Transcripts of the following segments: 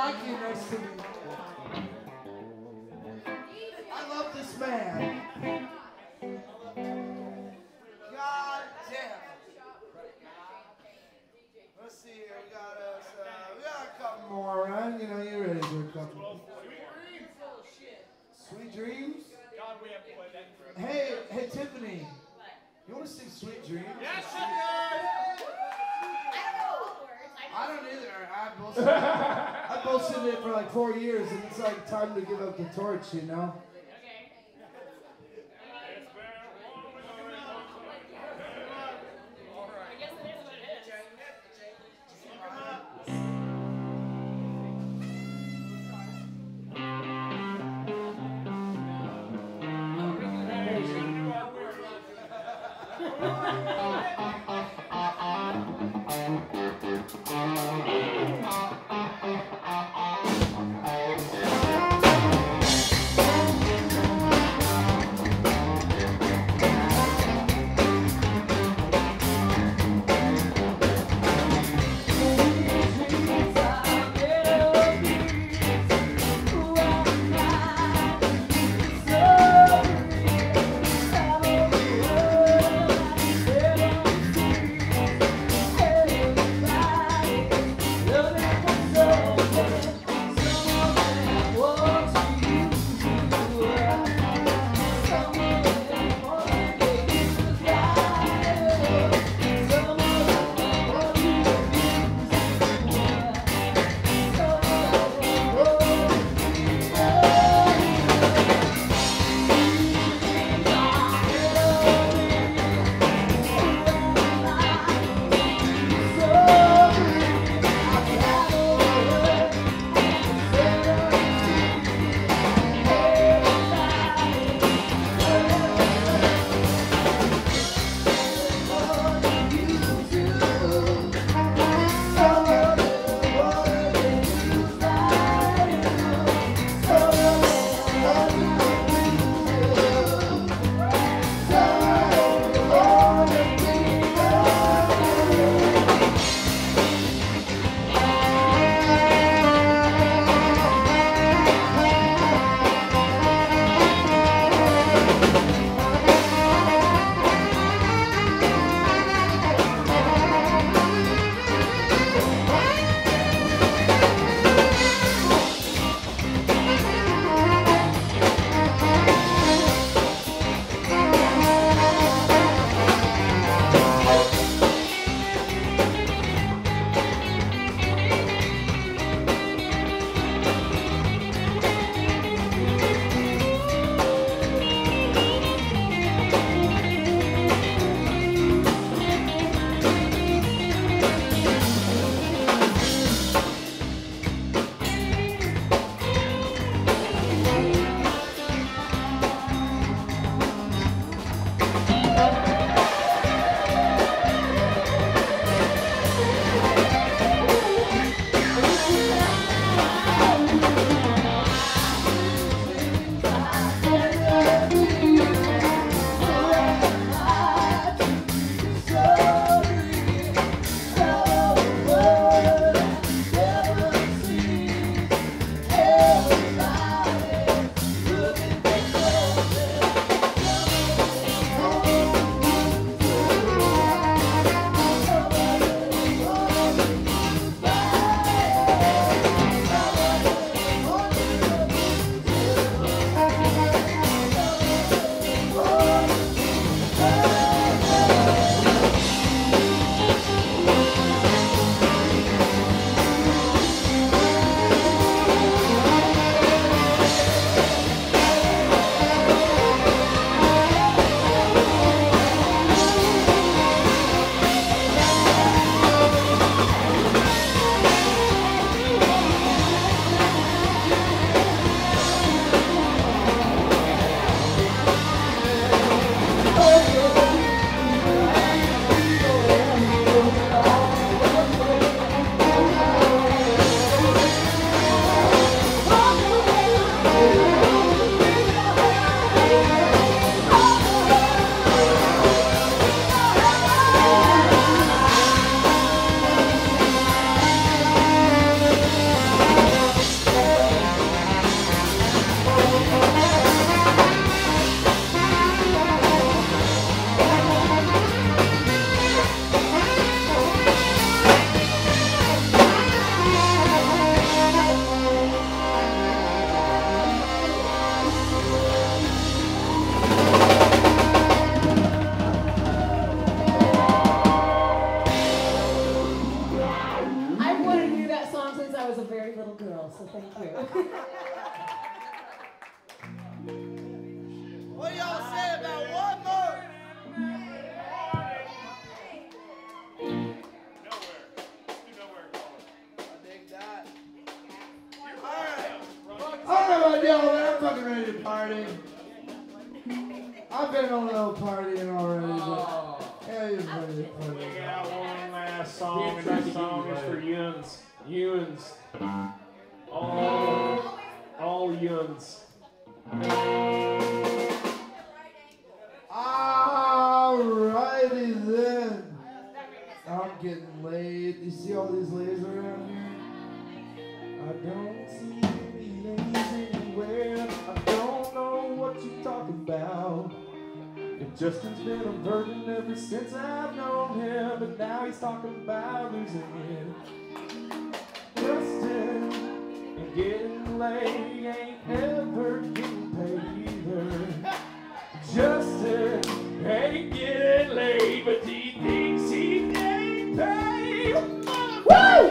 like you. Nice to meet you. I love this man. God damn. Let's see here. We got a couple more, right? You know, you're ready for a couple. Sweet Dreams? God, we haven't played that in forever. Hey, Tiffany. You want to sing Sweet Dreams? Yes, she I does! don't know all the words. I don't either. I bullshitted it for like 4 years, and it's like time to give up the torch, you know? very little girl, so thank you. What do y'all say about one more? Alright, yo, man, I'm fucking ready to party. I've been on a little partying already, but yeah, you're ready to party. We got one last song, and that song is for Yuns. Yuns. All Yuns. Alrighty then. I'm getting laid. You see all these ladies around here? I don't see any ladies anywhere. I don't know what you're talking about. If Justin's been a virgin ever since I've known him, but now he's talking about losing it. Justin and getting laid ain't ever getting paid either. Justin ain't getting laid, but he thinks he's getting paid. Woo!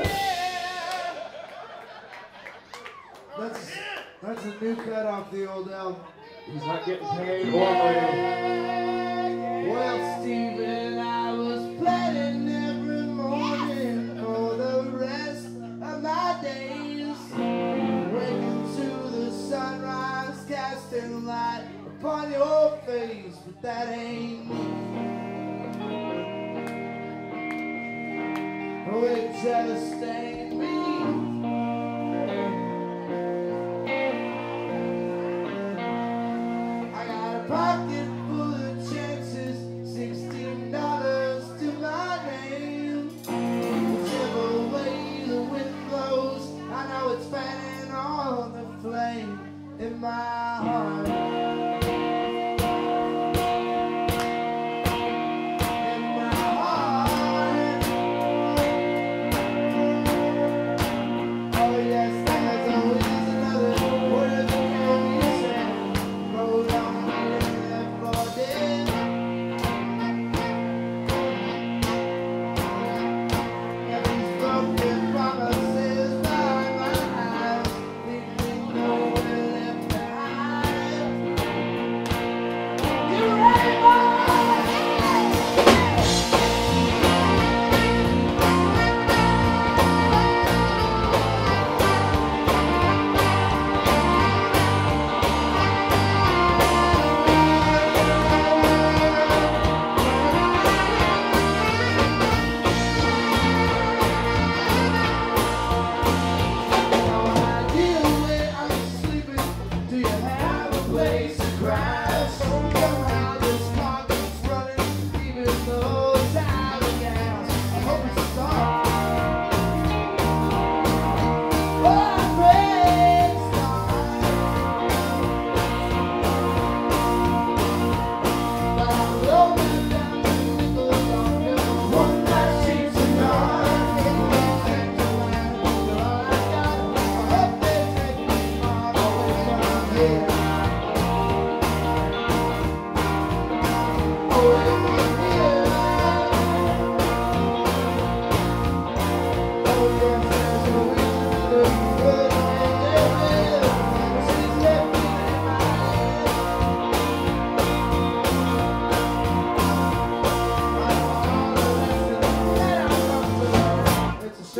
That's a new cut off the old album. He's not getting paid or laid. Well, Steven, I was planning every morning for the rest of my days. Waking to the sunrise, casting light upon your face, but that ain't me. Oh, it just ain't me. Pocket full of chances, $16 to my name. Whichever way the wind blows, I know it's fanning on the flame in my heart. In my heart. Oh yes, there's always another word that can be said. Roll on.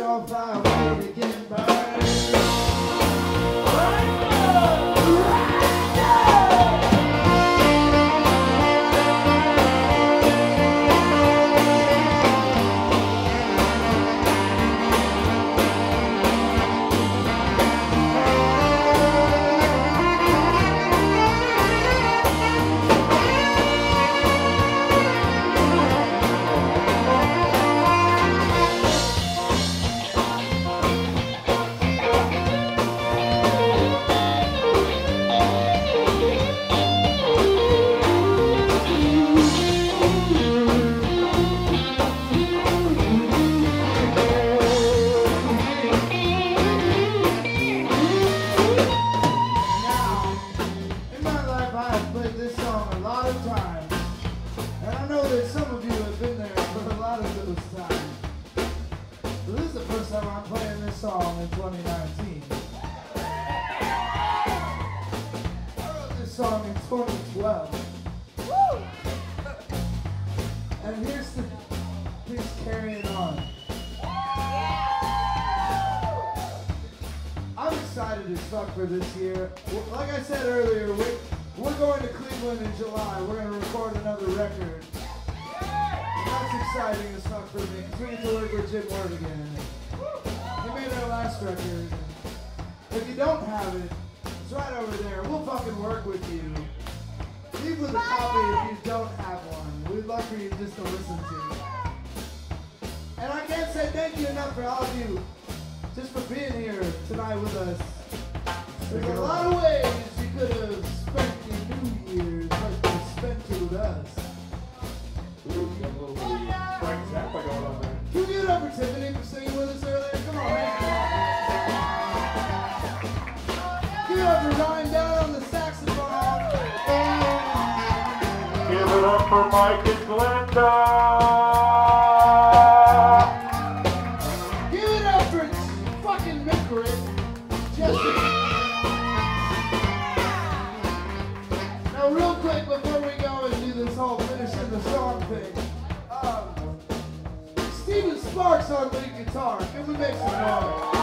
Surefire way to get burned. excited as fuck for this year. Like I said earlier, we're going to Cleveland in July. We're going to record another record. That's exciting as fuck for me, because we get to work with Jim Ward again. He made our last record. If you don't have it, it's right over there. We'll fucking work with you. Leave with a copy if you don't have one. We'd love for you just to listen to. And I can't say thank you enough for all of you, just for being here tonight with us. There's a lot of ways you could have spent your New Year's, but you spent it with us. Frank Zappa going on there. Can we give it up for Tiffany for singing with us earlier? Come on, man. Give it up for Ryan down on the saxophone. Give it up for Mike and Glenda. Give it up for fucking Mickrick. Jesse. Now, real quick before we go and do this whole finishing the song thing, Steven Sparks on lead guitar. Can we make some noise?